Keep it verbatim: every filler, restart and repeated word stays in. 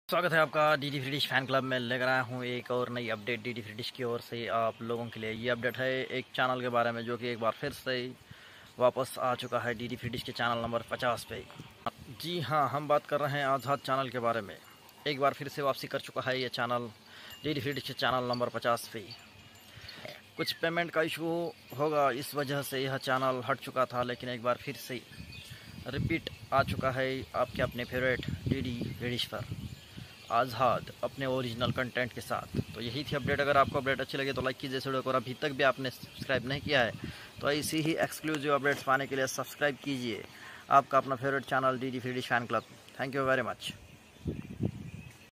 स्वागत है आपका D D free dish fan club में। लेकर आया हूँ एक और नई update D D free dish की ओर से आप लोगों के लिए। ये अपडेट है एक चैनल के बारे में जो कि एक बार फिर से वापस आ चुका है डी डी फ्री डिश के चैनल नंबर पचास पे। जी हाँ, हम बात कर रहे हैं आज़ाद चैनल के बारे में। एक बार फिर से वापसी कर चुका है ये channel D D free dish के चैनल नंबर पचास पे। कुछ पेमेंट का इशू होगा, इस वजह से यह चैनल हट चुका था, लेकिन एक बार फिर से रिपीट आ चुका है आपके अपने favourite D D free dish पर आज़ाद अपने ओरिजिनल कंटेंट के साथ। तो यही थी अपडेट। अगर आपको अपडेट अच्छी लगे तो लाइक कीजिए वीडियो को, और अभी तक भी आपने सब्सक्राइब नहीं किया है तो ऐसी ही एक्सक्लूसिव अपडेट्स पाने के लिए सब्सक्राइब कीजिए आपका अपना favourite channel D D free dish fan club. Thank you very much.